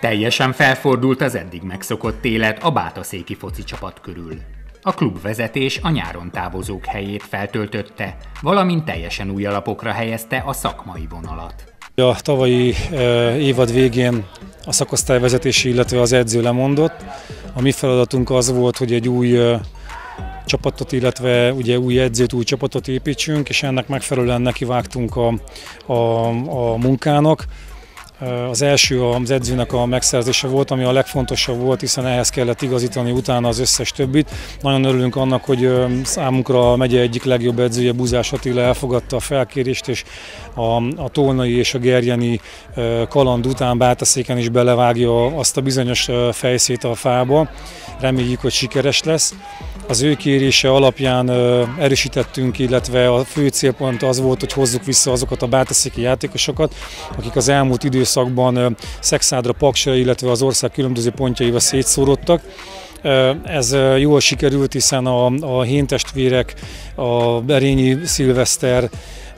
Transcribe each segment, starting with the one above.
Teljesen felfordult az eddig megszokott élet a bátaszéki foci csapat körül. A klubvezetés a nyáron távozók helyét feltöltötte, valamint teljesen új alapokra helyezte a szakmai vonalat. A tavalyi évad végén a szakosztályvezetés, illetve az edző lemondott. A mi feladatunk az volt, hogy egy új csapatot, illetve ugye új edzőt, új csapatot építsünk, és ennek megfelelően nekivágtunk a munkának. Az első az edzőnek a megszerzése volt, ami a legfontosabb volt, hiszen ehhez kellett igazítani utána az összes többit. Nagyon örülünk annak, hogy számunkra a megye egyik legjobb edzője, Buzás Attila elfogadta a felkérést, és a tolnai és a gerjeni kaland után Bátaszéken is belevágja azt a bizonyos fejszét a fába. Reméljük, hogy sikeres lesz. Az ő kérése alapján erősítettünk, illetve a fő célpont az volt, hogy hozzuk vissza azokat a bátaszéki játékosokat, akik az elmúlt időszakban Szekszádra, Paksra, illetve az ország különböző pontjaiba szétszórodtak. Ez jól sikerült, hiszen a Hén testvérek, a Berényi Szilveszter,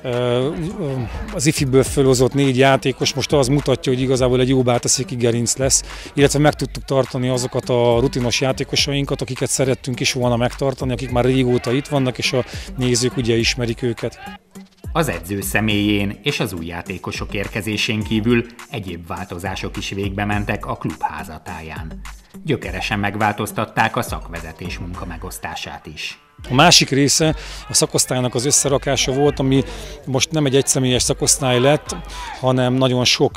az ifiből fölhozott 4 játékos most az mutatja, hogy igazából egy jó bátaszéki gerinc lesz, illetve meg tudtuk tartani azokat a rutinos játékosainkat, akiket szerettünk is volna megtartani, akik már régóta itt vannak, és a nézők ugye ismerik őket. Az edző személyén és az új játékosok érkezésén kívül egyéb változások is végbe mentek a klub házatáján. Gyökeresen megváltoztatták a szakvezetés munkamegosztását is. A másik része a szakosztálynak az összerakása volt, ami most nem egy egyszemélyes szakosztály lett, hanem nagyon sok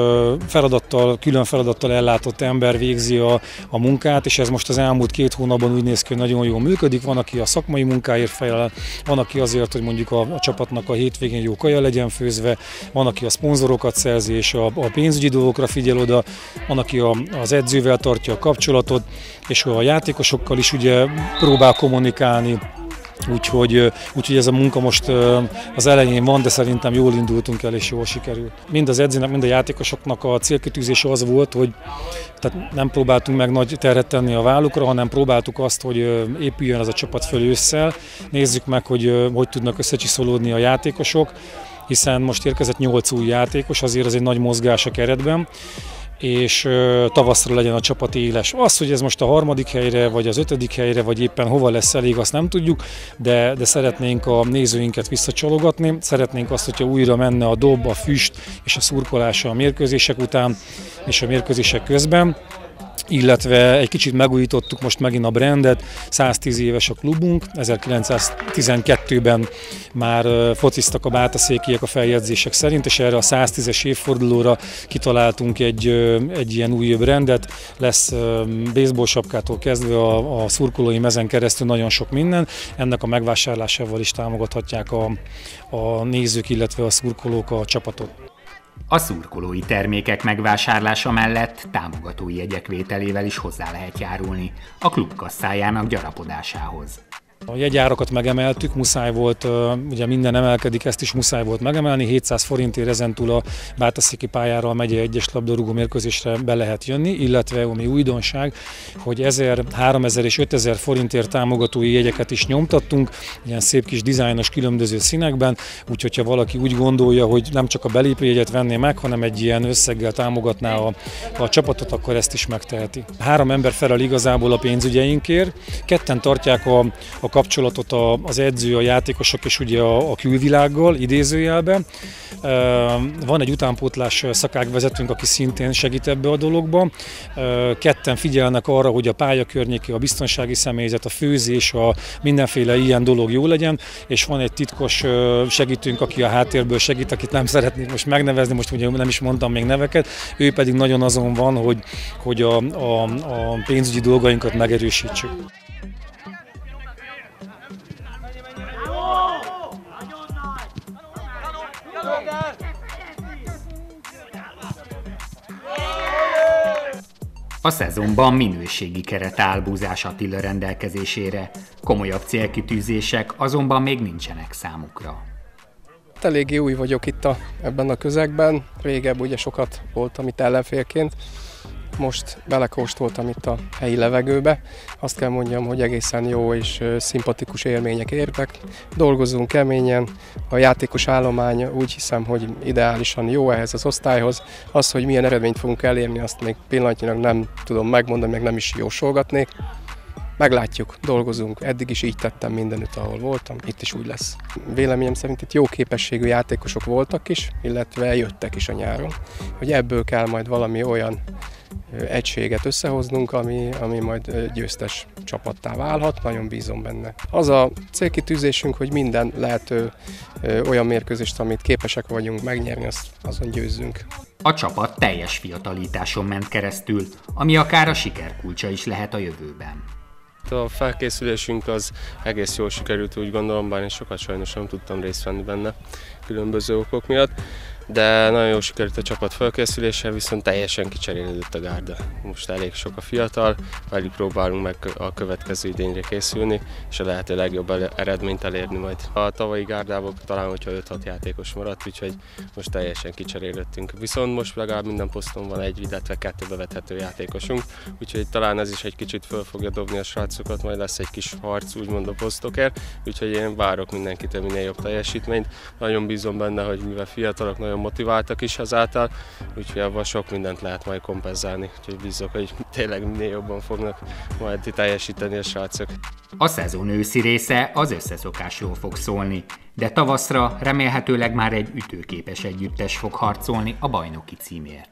külön feladattal ellátott ember végzi a munkát, és ez most az elmúlt 2 hónapban úgy néz ki, hogy nagyon jól működik. Van, aki a szakmai munkáért felel, van, aki azért, hogy mondjuk a csapatnak a hétvégén jó kaja legyen főzve, van, aki a szponzorokat szerzi és a pénzügyi dolgokra figyel oda, van, aki az edzővel tartja a kapcsolatot, és a játékosokkal is ugye próbál kommunikálni. Úgyhogy ez a munka most az elején van, de szerintem jól indultunk el és jól sikerült. Mind az edzőnek, mind a játékosoknak a célkitűzése az volt, hogy tehát nem próbáltunk meg nagy terhet tenni a vállukra, hanem próbáltuk azt, hogy épüljön ez a csapat föl ősszel. Nézzük meg, hogy tudnak összecsiszolódni a játékosok, hiszen most érkezett 8 új játékos, azért ez egy nagy mozgás a keretben, és tavaszra legyen a csapat éles. Az, hogy ez most a 3. helyre, vagy az 5. helyre, vagy éppen hova lesz elég, azt nem tudjuk, de szeretnénk a nézőinket visszacsalogatni, szeretnénk azt, hogyha újra menne a dob, a füst és a szurkolása a mérkőzések után és a mérkőzések közben, illetve egy kicsit megújítottuk most megint a brandet, 110 éves a klubunk, 1912-ben már fociztak a bátaszékiek a feljegyzések szerint, és erre a 110-es évfordulóra kitaláltunk egy ilyen új brandet, lesz baseball sapkától kezdve a szurkolói mezen keresztül nagyon sok minden, ennek a megvásárlásával is támogathatják a nézők, illetve a szurkolók a csapatot. A szurkolói termékek megvásárlása mellett támogatói jegyek vételével is hozzá lehet járulni a klub kasszájának gyarapodásához. A jegyárakat megemeltük, muszáj volt, ugye minden emelkedik, ezt is muszáj volt megemelni, 700 forintért ezentúl a bátaszéki pályára a megye 1-es labdarúgó mérkőzésre be lehet jönni, illetve ami újdonság, hogy 1000, 3000 és 5000 forintért támogatói jegyeket is nyomtattunk, ilyen szép kis dizájnos különböző színekben, úgyhogy ha valaki úgy gondolja, hogy nem csak a belépőjegyet venné meg, hanem egy ilyen összeggel támogatná a csapatot, akkor ezt is megteheti. 3 ember felel igazából a pénzügyeinkért, 2 tartják a kapcsolatot az edző, a játékosok és ugye a külvilággal, idézőjelben. Van egy utánpótlás szakágvezetőnk, aki szintén segít ebbe a dologba. 2 figyelnek arra, hogy a pálya környéki, a biztonsági személyzet, a főzés, a mindenféle ilyen dolog jó legyen, és van egy titkos segítőnk, aki a háttérből segít, akit nem szeretnék most megnevezni, most ugye nem is mondtam még neveket, ő pedig nagyon azon van, hogy a pénzügyi dolgainkat megerősítsük. A szezonban minőségi keret áll Buzás Attila rendelkezésére, komolyabb célkitűzések azonban még nincsenek számukra. Eléggé új vagyok itt ebben a közegben, régebb ugye sokat voltam itt ellenfélként, Most belekóstoltam itt a helyi levegőbe. Azt kell mondjam, hogy egészen jó és szimpatikus élmények értek. Dolgozunk keményen, a játékos állomány úgy hiszem, hogy ideálisan jó ehhez az osztályhoz. Az, hogy milyen eredményt fogunk elérni, azt még pillanatnyilag nem tudom megmondani, meg nem is jósolgatnék. Meglátjuk, dolgozunk, eddig is így tettem mindenütt, ahol voltam, itt is úgy lesz. Véleményem szerint itt jó képességű játékosok voltak is, illetve jöttek is a nyáron, hogy ebből kell majd valami olyan egységet összehoznunk, ami majd győztes csapattá válhat, nagyon bízom benne. Az a célkitűzésünk, hogy minden lehető olyan mérkőzést, amit képesek vagyunk megnyerni, azon győzzünk. A csapat teljes fiatalításon ment keresztül, ami akár a siker kulcsa is lehet a jövőben. A felkészülésünk az egész jól sikerült, úgy gondolom, bár én sokat sajnos nem tudtam részt venni benne különböző okok miatt, de nagyon jól sikerült a csapat felkészülése, viszont teljesen kicserélődött a gárda. Most elég sok a fiatal, velük próbálunk meg a következő idényre készülni, és a lehető legjobb eredményt elérni majd. A tavalyi gárdából talán, hogyha 5-6 játékos maradt, úgyhogy most teljesen kicserélődtünk. Viszont most legalább minden poszton van egy, illetve 2 bevethető játékosunk, úgyhogy talán ez is egy kicsit föl fogja dobni a srácokat, majd lesz egy kis harc, úgymond a posztokért, úgyhogy én várok mindenkitől minél jobb teljesítményt. Nagyon bízom benne, hogy mivel fiatalok, nagyon motiváltak is ezáltal, úgyhogy abban sok mindent lehet majd kompenzálni, úgyhogy bízok, hogy tényleg minél jobban fognak majd teljesíteni a srácok. A szezon őszi része az összeszokásról fog szólni, de tavaszra remélhetőleg már egy ütőképes együttes fog harcolni a bajnoki címért.